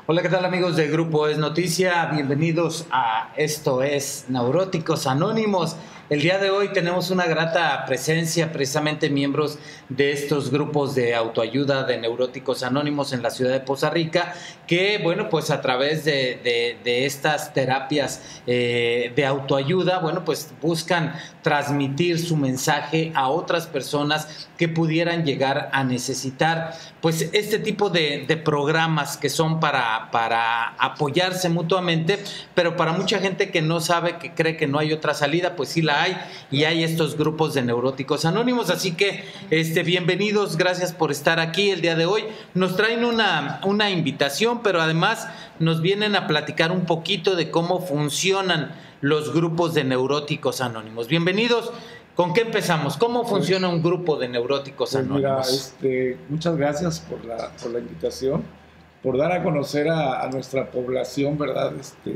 Hola, ¿qué tal amigos de Grupo Es Noticia? Bienvenidos a Esto es Neuróticos Anónimos. El día de hoy tenemos una grata presencia, precisamente miembros de estos grupos de autoayuda de Neuróticos Anónimos en la ciudad de Poza Rica, que, bueno, pues a través de estas terapias de autoayuda, bueno, pues buscan transmitir su mensaje a otras personas que pudieran llegar a necesitar, pues, este tipo de programas que son para apoyarse mutuamente, pero para mucha gente que no sabe, que cree que no hay otra salida, pues sí la hay, y hay estos grupos de Neuróticos Anónimos. Así que bienvenidos, gracias por estar aquí el día de hoy. Nos traen una invitación, pero además nos vienen a platicar un poquito de cómo funcionan los grupos de Neuróticos Anónimos. Bienvenidos. ¿Con qué empezamos? ¿Cómo funciona un grupo de Neuróticos Anónimos? Mira, muchas gracias por la invitación, por dar a conocer a nuestra población, ¿verdad?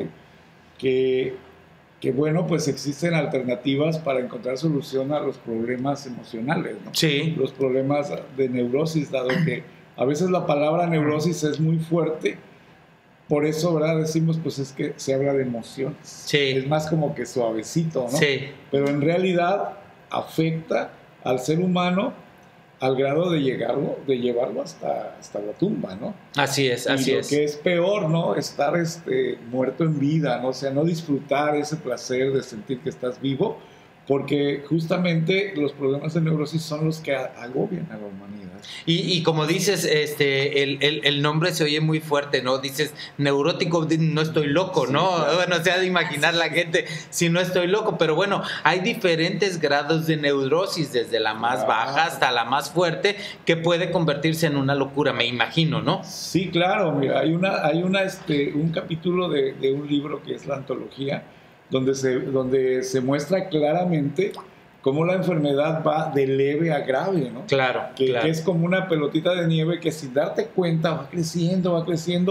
Que bueno, pues existen alternativas para encontrar solución a los problemas emocionales, ¿no? Sí. Los problemas de neurosis, dado que a veces la palabra neurosis es muy fuerte. Por eso, ¿verdad? Decimos, pues es que se habla de emociones. Sí. Es más como que suavecito, ¿no? Sí. Pero en realidad afecta al ser humano al grado de llevarlo hasta la tumba, ¿no? Así es, así es. Y lo que es peor, ¿no? Estar muerto en vida, ¿no? O sea, no disfrutar ese placer de sentir que estás vivo, porque justamente los problemas de neurosis son los que agobian a la humanidad. Y como dices, el nombre se oye muy fuerte, ¿no? Dices, neurótico, no estoy loco, ¿no? Sí, claro. Bueno, se ha de imaginar la gente si no estoy loco, pero bueno, hay diferentes grados de neurosis, desde la más baja hasta la más fuerte, que puede convertirse en una locura, me imagino, ¿no? Sí, claro, mira, hay un capítulo de un libro que es la antología, donde se muestra claramente cómo la enfermedad va de leve a grave, ¿no? Claro, que es como una pelotita de nieve que sin darte cuenta va creciendo,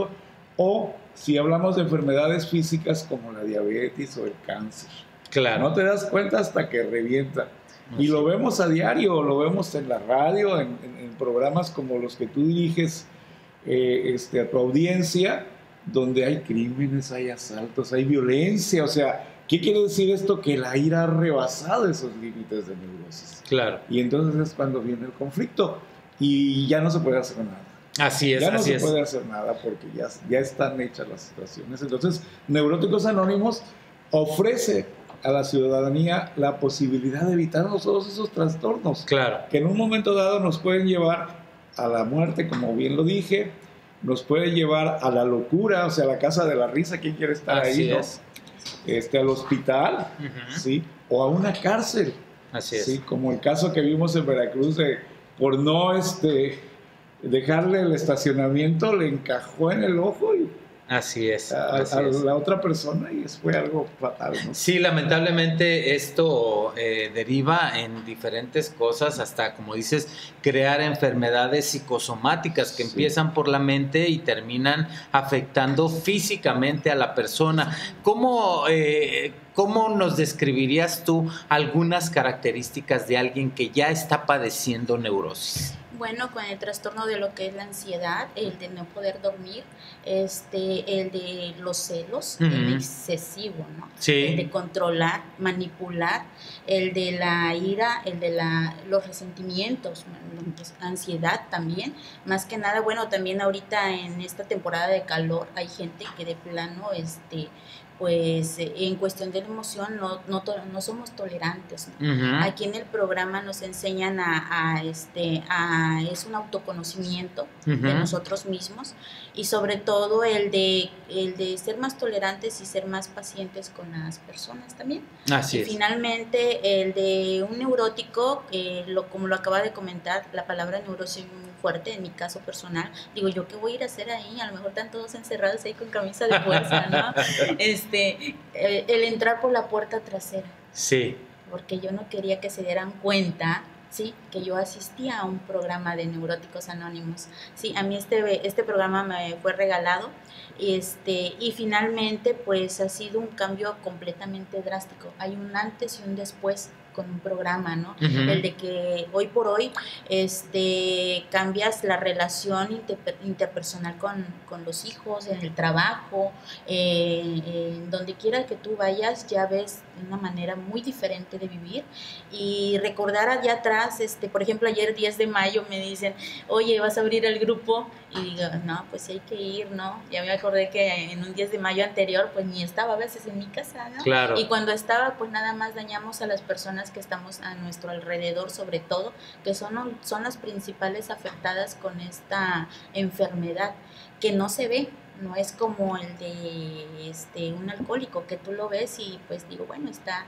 o si hablamos de enfermedades físicas como la diabetes o el cáncer. Claro. No te das cuenta hasta que revienta. Y lo vemos a diario, lo vemos en la radio, en programas como los que tú diriges a tu audiencia, donde hay crímenes, hay asaltos, hay violencia. O sea, ¿qué quiere decir esto? Que la ira ha rebasado esos límites de neurosis. Claro. Y entonces es cuando viene el conflicto y ya no se puede hacer nada. Así es, ya no así se es. puede hacer nada porque ya están hechas las situaciones. Entonces, Neuróticos Anónimos ofrece a la ciudadanía la posibilidad de evitarnos todos esos trastornos. Claro. Que en un momento dado nos pueden llevar a la muerte, como bien lo dije, nos puede llevar a la locura, o sea, a la casa de la risa. ¿Quién quiere estar ahí? Es. ¿No? Al hospital, ¿sí? O a una cárcel. Así es. ¿Sí? Como el caso que vimos en Veracruz por no dejarle el estacionamiento, le encajó en el ojo y así es, a la otra persona, y fue algo fatal, ¿no? Sí, lamentablemente esto deriva en diferentes cosas, hasta, como dices, crear enfermedades psicosomáticas que empiezan por la mente y terminan afectando físicamente a la persona. ¿Cómo nos describirías tú algunas características de alguien que ya está padeciendo neurosis? Bueno, con el trastorno de lo que es la ansiedad, el de no poder dormir, el de los celos, el excesivo, ¿no? Sí. El de controlar, manipular, el de la ira, el de los resentimientos, la ansiedad también. Más que nada, bueno, también ahorita en esta temporada de calor hay gente que de plano, pues en cuestión de la emoción no somos tolerantes, ¿no? Aquí en el programa nos enseñan es un autoconocimiento de nosotros mismos, y sobre todo el de ser más tolerantes y ser más pacientes con las personas también. Así es. Finalmente, el de un neurótico, como lo acaba de comentar, la palabra neurosis muy fuerte, en mi caso personal, digo, ¿yo qué voy a ir a hacer ahí? A lo mejor están todos encerrados ahí con camisa de fuerza, ¿no? El entrar por la puerta trasera. Sí. Porque yo no quería que se dieran cuenta, sí, que yo asistía a un programa de Neuróticos Anónimos. Sí, a mí este programa me fue regalado, y finalmente pues ha sido un cambio completamente drástico. Hay un antes y un después con un programa, ¿no? Uh-huh. El de que hoy por hoy cambias la relación interpersonal con los hijos, en el trabajo, en donde quiera que tú vayas, ya ves una manera muy diferente de vivir. Y recordar allá atrás, por ejemplo, ayer 10 de mayo me dicen, oye, ¿vas a abrir el grupo? Y digo, no, pues hay que ir, ¿no? Ya me acordé que en un 10 de mayo anterior, pues ni estaba a veces en mi casa, ¿no? Claro. Y cuando estaba, pues nada más dañamos a las personas que estamos a nuestro alrededor, sobre todo, que son las principales afectadas con esta enfermedad, que no se ve. No es como el de un alcohólico, que tú lo ves y pues digo, bueno, está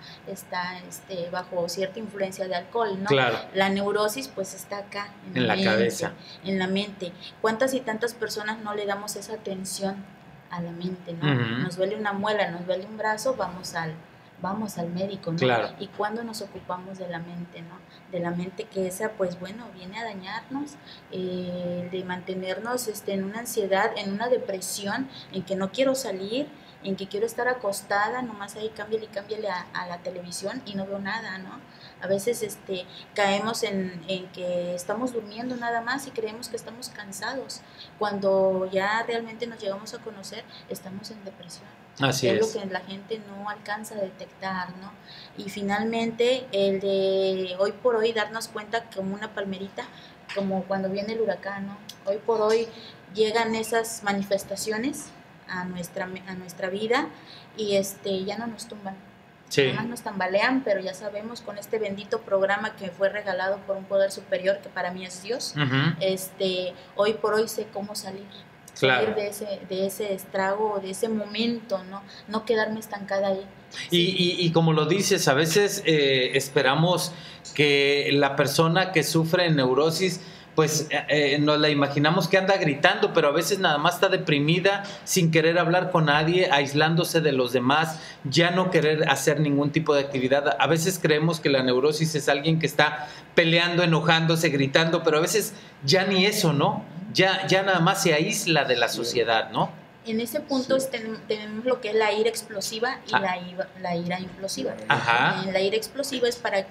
bajo cierta influencia de alcohol, ¿no? Claro. La neurosis pues está acá, en la cabeza. En la mente. ¿Cuántas y tantas personas no le damos esa atención a la mente, ¿no? Uh-huh. Nos duele una muela, nos duele un brazo, vamos al médico, ¿no? Claro. Y cuando nos ocupamos de la mente, ¿no? De la mente, que esa, pues bueno, viene a dañarnos, de mantenernos en una ansiedad, en una depresión, en que no quiero salir, en que quiero estar acostada, nomás ahí cámbiale a la televisión y no veo nada, ¿no? A veces caemos en que estamos durmiendo nada más y creemos que estamos cansados, cuando ya realmente nos llegamos a conocer, estamos en depresión. Así es. Lo que la gente no alcanza a detectar, ¿no? Y finalmente, el de hoy por hoy darnos cuenta como una palmerita, como cuando viene el huracán, ¿no? Hoy por hoy llegan esas manifestaciones a nuestra vida y ya no nos tumban. Sí. Nada más nos tambalean, pero ya sabemos, con este bendito programa que fue regalado por un poder superior, que para mí es Dios, uh-huh. Hoy por hoy sé cómo salir. Claro. Salir de ese estrago, de ese momento, no quedarme estancada ahí. Sí. Y como lo dices, a veces esperamos que la persona que sufre neurosis, pues nos la imaginamos que anda gritando, pero a veces nada más está deprimida, sin querer hablar con nadie, aislándose de los demás, ya no querer hacer ningún tipo de actividad. A veces creemos que la neurosis es alguien que está peleando, enojándose, gritando, pero a veces ya ni eso, ¿no? Ya nada más se aísla de la sociedad, ¿no? En ese punto sí. Tenemos lo que es la ira explosiva y la ira implosiva. Ajá. La ira explosiva es para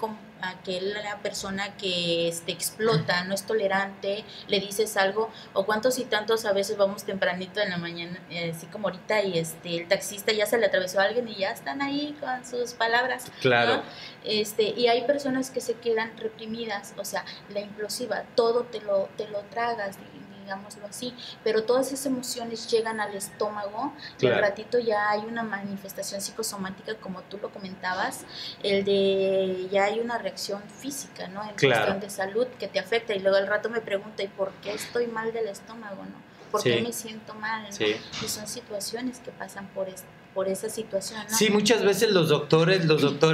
la persona que explota, no es tolerante, le dices algo, o cuántos y tantos a veces vamos tempranito en la mañana, así como ahorita, y el taxista ya se le atravesó a alguien y ya están ahí con sus palabras. Claro. ¿No? Y hay personas que se quedan reprimidas, o sea, la implosiva, todo te lo tragas, digámoslo así, pero todas esas emociones llegan al estómago, y al ratito ya hay una manifestación psicosomática, como tú lo comentabas, ya hay una reacción física, ¿no? En cuestión de salud que te afecta, y luego al rato me pregunta, ¿y por qué estoy mal del estómago, no? ¿Por qué me siento mal, no? Sí. Y son situaciones que pasan por esa situación, ¿no? Sí, muchas veces los doctores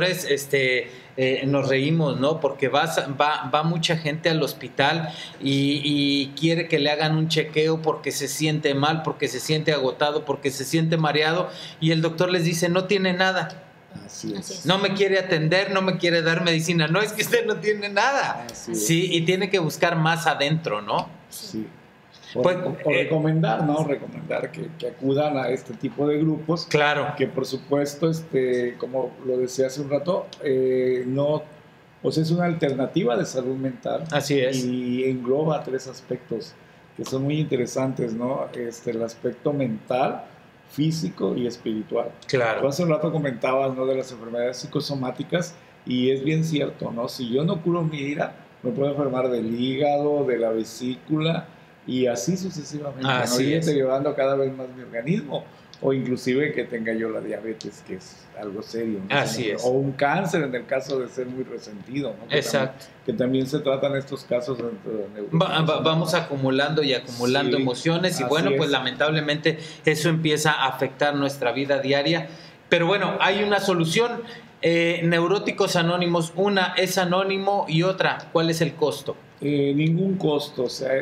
nos reímos, ¿no? Porque va mucha gente al hospital y quiere que le hagan un chequeo porque se siente mal, porque se siente agotado, porque se siente mareado, y el doctor les dice, no tiene nada. Así es. No me quiere atender, no me quiere dar medicina. No, es que usted no tiene nada. Sí, y tiene que buscar más adentro, ¿no? Sí. Recomendar, ¿no? Recomendar que acudan a este tipo de grupos. Claro. Que por supuesto, como lo decía hace un rato, pues es una alternativa de salud mental. Así es. Y engloba 3 aspectos que son muy interesantes, ¿no? El aspecto mental, físico y espiritual. Claro. Tú hace un rato comentabas, ¿no? De las enfermedades psicosomáticas, y es bien cierto, ¿no? Si yo no curo mi ira, me puedo enfermar del hígado, de la vesícula, y así sucesivamente, ¿no? Y deteriorando cada vez más mi organismo, o inclusive que tenga yo la diabetes, que es algo serio, ¿no? Así es. O un cáncer en el caso de ser muy resentido, ¿no? Exacto. Que también se tratan estos casos dentro de vamos acumulando y acumulando emociones, y bueno, pues lamentablemente eso empieza a afectar nuestra vida diaria. Pero bueno, hay una solución. Neuróticos Anónimos, una es anónimo y otra, ¿cuál es el costo? Ningún costo, o sea,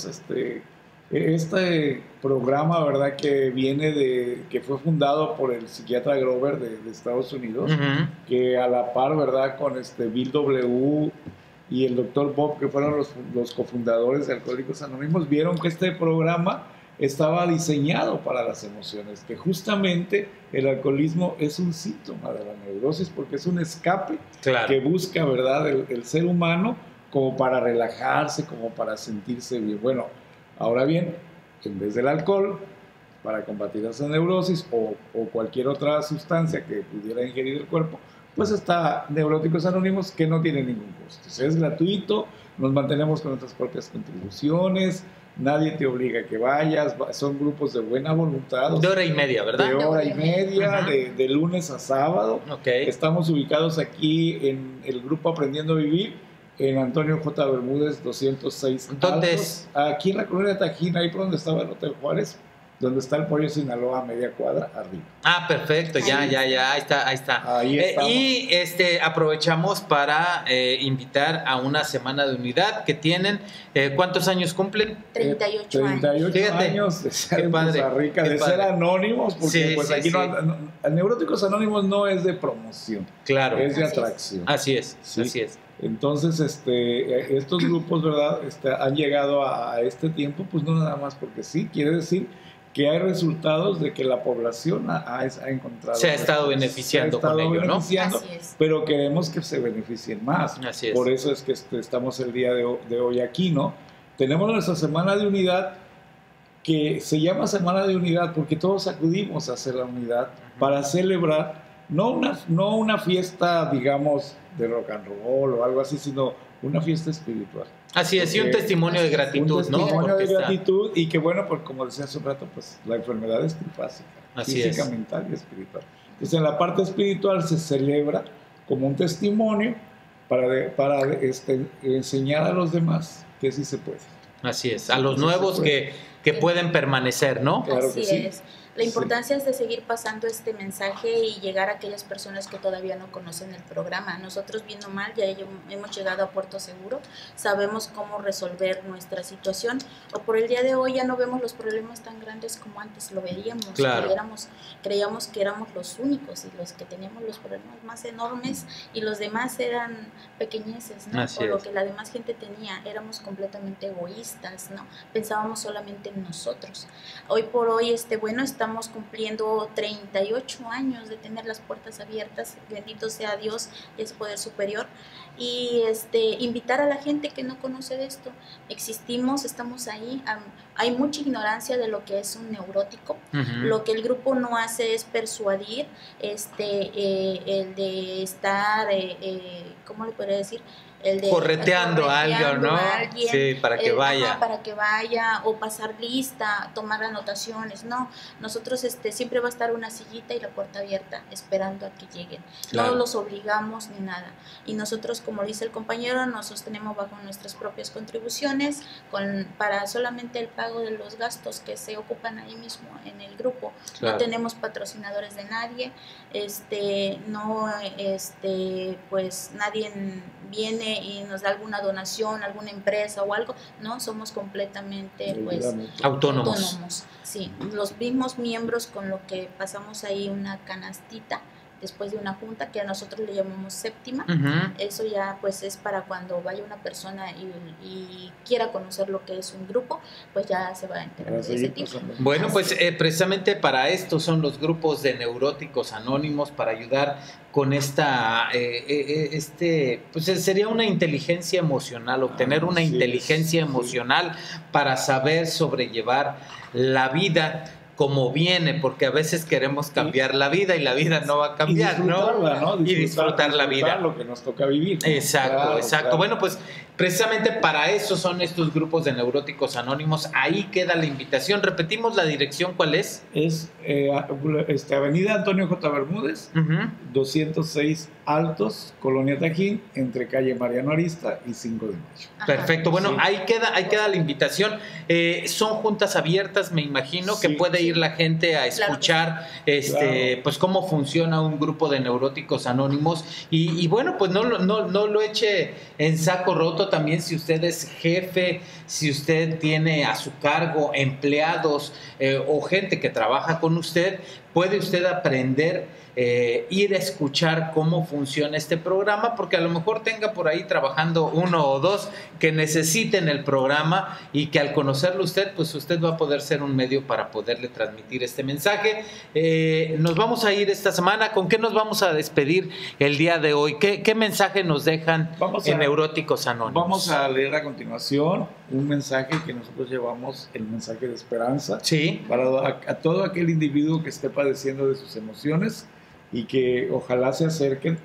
este programa, ¿verdad? Que que fue fundado por el psiquiatra Grover de Estados Unidos, uh-huh. Que a la par, ¿verdad? Con Bill W. y el doctor Bob, que fueron los cofundadores de Alcohólicos Anónimos, vieron que este programa estaba diseñado para las emociones, que justamente el alcoholismo es un síntoma de la neurosis porque es un escape que busca, ¿verdad?, el ser humano como para relajarse, como para sentirse bien. Bueno, ahora bien, en vez del alcohol, para combatir esa neurosis o cualquier otra sustancia que pudiera ingerir el cuerpo, pues está Neuróticos Anónimos, que no tiene ningún costo. O sea, es gratuito, nos mantenemos con nuestras propias contribuciones, nadie te obliga a que vayas, son grupos de buena voluntad. De hora y media, ¿verdad? De hora y media, de lunes a sábado. Okay. Estamos ubicados aquí en el grupo Aprendiendo a Vivir, en Antonio J. Bermúdez 206. ¿Dónde es? Aquí en la colonia Tajín, ahí por donde estaba el Hotel Juárez, donde está el Pollo Sinaloa, a media cuadra arriba. Ah, perfecto, ya, ahí está. Ahí y aprovechamos para invitar a una semana de unidad que tienen. ¿Cuántos años cumplen? 38 años. 38 años de ser qué padre, Costa Rica, de ser anónimos, porque sí, pues sí, aquí sí. Neuróticos Anónimos no es de promoción, claro, es de atracción. Así es, Sí. así es. Entonces, estos grupos, ¿verdad?, han llegado a este tiempo, pues no nada más porque sí, quiere decir que hay resultados de que la población ha encontrado... Se ha estado beneficiando con ello, ¿no? Así es. Pero queremos que se beneficien más. Así es. Por eso es que estamos el día de hoy aquí, ¿no? Tenemos nuestra semana de unidad, que se llama Semana de Unidad porque todos acudimos a hacer la unidad para celebrar, no una fiesta, digamos, de rock and roll o algo así, sino una fiesta espiritual. Así es, y un testimonio de gratitud, ¿no? Un testimonio Porque de gratitud y que bueno, pues como decía hace un rato, pues la enfermedad es trifásica, física, mental y espiritual. Entonces en la parte espiritual se celebra como un testimonio para enseñar a los demás que sí se puede. Así es, a los nuevos que pueden permanecer, ¿no? Claro que sí. Es. La importancia es de seguir pasando este mensaje y llegar a aquellas personas que todavía no conocen el programa. Nosotros, bien o mal, ya hemos llegado a Puerto Seguro, sabemos cómo resolver nuestra situación, o por el día de hoy ya no vemos los problemas tan grandes como antes lo veíamos. Claro. Creíamos que éramos los únicos y los que teníamos los problemas más enormes y los demás eran pequeñeces, ¿no? Así Por lo es. que la demás gente tenía, éramos completamente egoístas, ¿no? Pensábamos solamente en nosotros. Hoy por hoy, estamos cumpliendo 38 años de tener las puertas abiertas, bendito sea Dios y ese poder superior, y invitar a la gente que no conoce de esto. Existimos, estamos ahí, hay mucha ignorancia de lo que es un neurótico. Lo que el grupo no hace es persuadir, el de estar, ¿cómo le podría decir? El de correteando a alguien, ¿no? Alguien, sí, para que vaya. Para que vaya, o pasar lista, tomar anotaciones. No, nosotros siempre va a estar una sillita y la puerta abierta esperando a que lleguen. Claro. No los obligamos ni nada. Y nosotros, como dice el compañero, nos sostenemos bajo nuestras propias contribuciones para solamente el pago de los gastos que se ocupan ahí mismo en el grupo. Claro. No tenemos patrocinadores de nadie, pues nadie viene y nos da alguna donación, alguna empresa o algo. No, somos completamente autónomos. Sí, los mismos miembros, con lo que pasamos ahí una canastita después de una junta que a nosotros le llamamos séptima. Eso ya pues es para cuando vaya una persona y quiera conocer lo que es un grupo, pues ya se va a enterar de ese tipo. Bueno, pues precisamente para esto son los grupos de Neuróticos Anónimos, para ayudar con esta, pues sería una inteligencia emocional, obtener una inteligencia emocional para saber sobrellevar la vida como viene, porque a veces queremos cambiar la vida y la vida no va a cambiar, ¿no? Y disfrutar la vida. Lo que nos toca vivir, ¿no? Exacto. Claro. Bueno, pues precisamente para eso son estos grupos de Neuróticos Anónimos. Ahí queda la invitación. Repetimos la dirección, ¿cuál es? Es Avenida Antonio J. Bermúdez, 206 Altos, Colonia Tajín, entre calle Mariano Arista y 5 de Mayo. Perfecto. Bueno, ahí queda la invitación. Son juntas abiertas, me imagino, que puede ir la gente a escuchar pues cómo funciona un grupo de Neuróticos Anónimos y bueno, pues no lo eche en saco roto. También, si usted es jefe, si usted tiene a su cargo empleados o gente que trabaja con usted, puede usted aprender, ir a escuchar cómo funciona este programa, porque a lo mejor tenga por ahí trabajando uno o dos que necesiten el programa y que al conocerlo usted, pues usted va a poder ser un medio para poderle transmitir este mensaje. Nos vamos a ir esta semana. ¿Con qué nos vamos a despedir el día de hoy? ¿Qué mensaje nos dejan en Neuróticos Anónimos? Vamos a leer a continuación un mensaje que nosotros llevamos, el mensaje de esperanza, sí, para a todo aquel individuo que esté padeciendo de sus emociones y que ojalá se acerquen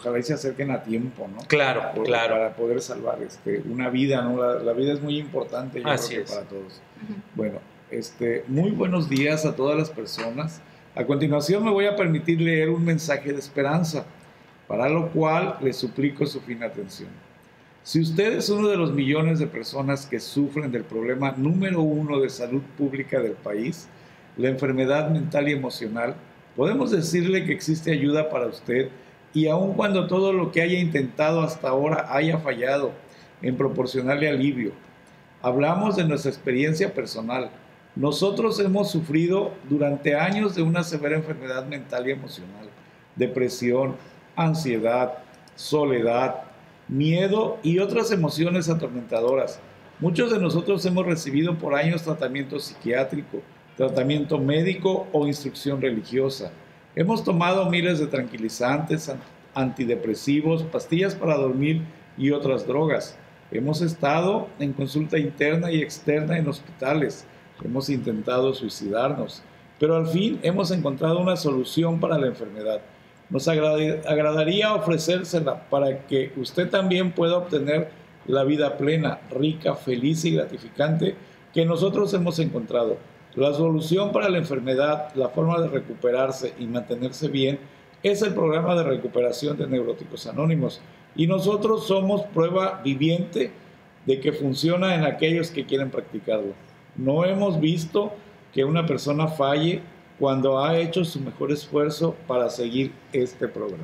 a tiempo, ¿no? Claro, claro. Para poder salvar una vida, ¿no? La vida es muy importante, yo creo que para todos. Bueno, muy buenos días a todas las personas. A continuación me voy a permitir leer un mensaje de esperanza, para lo cual les suplico su fina atención. Si usted es uno de los millones de personas que sufren del problema número 1 de salud pública del país, la enfermedad mental y emocional, podemos decirle que existe ayuda para usted, y aun cuando todo lo que haya intentado hasta ahora haya fallado en proporcionarle alivio. Hablamos de nuestra experiencia personal. Nosotros hemos sufrido durante años de una severa enfermedad mental y emocional, depresión, ansiedad, soledad, miedo y otras emociones atormentadoras. Muchos de nosotros hemos recibido por años tratamiento psiquiátrico, tratamiento médico o instrucción religiosa. Hemos tomado miles de tranquilizantes, antidepresivos, pastillas para dormir y otras drogas. Hemos estado en consulta interna y externa en hospitales. Hemos intentado suicidarnos, pero al fin hemos encontrado una solución para la enfermedad. Nos agradaría ofrecérsela para que usted también pueda obtener la vida plena, rica, feliz y gratificante que nosotros hemos encontrado. La solución para la enfermedad, la forma de recuperarse y mantenerse bien, es el programa de recuperación de Neuróticos Anónimos. Y nosotros somos prueba viviente de que funciona en aquellos que quieren practicarlo. No hemos visto que una persona falle cuando ha hecho su mejor esfuerzo para seguir este programa.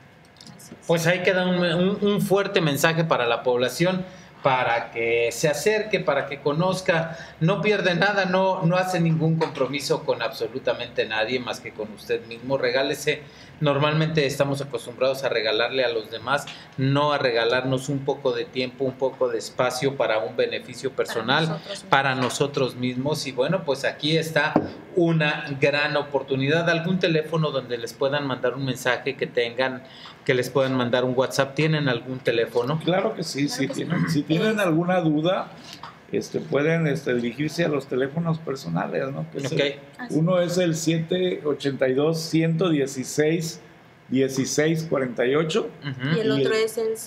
Pues ahí queda un fuerte mensaje para la población, para que se acerque, para que conozca. No pierde nada, no hace ningún compromiso con absolutamente nadie más que con usted mismo. Regálese. Normalmente estamos acostumbrados a regalarle a los demás, no a regalarnos un poco de tiempo, un poco de espacio para un beneficio personal, para nosotros mismos. Y bueno, pues aquí está una gran oportunidad. ¿Algún teléfono donde les puedan mandar un mensaje que tengan, que les puedan mandar un WhatsApp? ¿Tienen algún teléfono? Claro que sí, claro que sí. Si tienen alguna duda, pueden dirigirse a los teléfonos personales, ¿no? Uno es el 782-116-1648 y el otro es el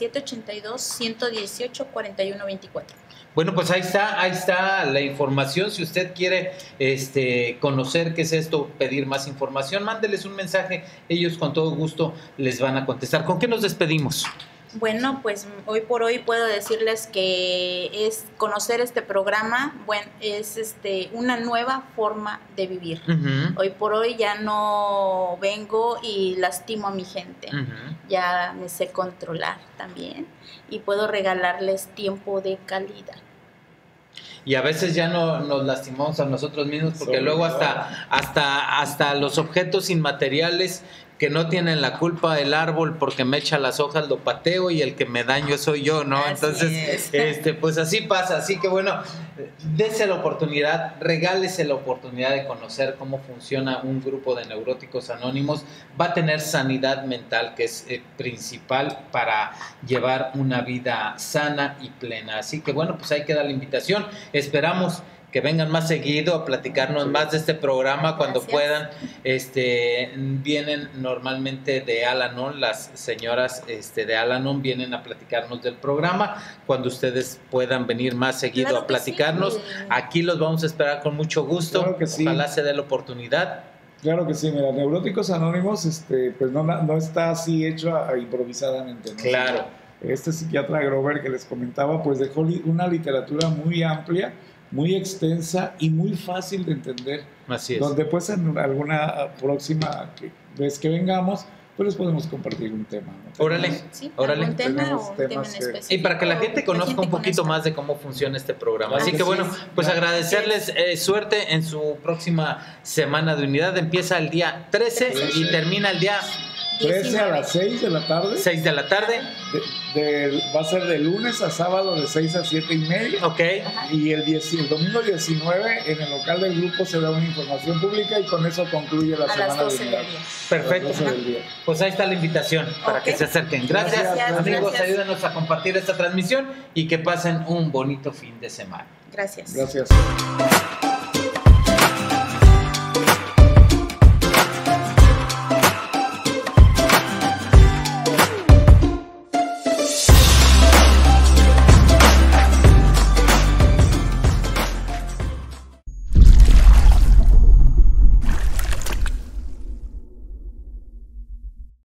782-118-4124. Bueno, pues ahí está la información. Si usted quiere conocer qué es esto, pedir más información, mándeles un mensaje. Ellos con todo gusto les van a contestar. ¿Con qué nos despedimos? Bueno, pues hoy por hoy puedo decirles que es conocer este programa, bueno, es una nueva forma de vivir. Hoy por hoy ya no vengo y lastimo a mi gente, ya me sé controlar también y puedo regalarles tiempo de calidad. Y a veces ya no nos lastimamos a nosotros mismos porque luego hasta los objetos inmateriales que no tienen la culpa, el árbol porque me echa las hojas lo pateo y el que me daño soy yo, ¿no? Así Entonces, pues así pasa. Así que bueno, dese la oportunidad, regálese la oportunidad de conocer cómo funciona un grupo de Neuróticos Anónimos. Va a tener sanidad mental, que es principal para llevar una vida sana y plena. Así que bueno, pues ahí queda la invitación. Esperamos que vengan más seguido a platicarnos más de este programa cuando puedan. Vienen normalmente de Al-Anon, las señoras de Al-Anon vienen a platicarnos del programa. Cuando ustedes puedan venir más seguido a platicarnos, sí. Aquí los vamos a esperar con mucho gusto. Claro que sí. Ojalá se dé la oportunidad. Claro que sí, mira, Neuróticos Anónimos pues no está así hecho improvisadamente, ¿no? Claro. Este psiquiatra Grover que les comentaba, pues dejó una literatura muy amplia, muy extensa y muy fácil de entender. Así es. Donde pues en alguna próxima vez que vengamos, pues les podemos compartir un tema, ¿no? Órale, Sí, órale. algún tema Tenemos o un tema en temas que- específico. Y para que la gente conozca un poquito más de cómo funciona este programa. Así que bueno, pues agradecerles suerte en su próxima semana de unidad. Empieza el día 13 y termina el día 13 a las 6 de la tarde. 6 de la tarde. Va a ser de lunes a sábado de 6 a 7:30. Ok. Y el domingo 19 en el local del grupo se da una información pública y con eso concluye la a semana las 12 de del unidad. día. Perfecto. A las 12 del día. Pues ahí está la invitación para Ok. que se acerquen. Gracias, Gracias, amigos. gracias. Ayúdanos a compartir esta transmisión y que pasen un bonito fin de semana. Gracias. Gracias.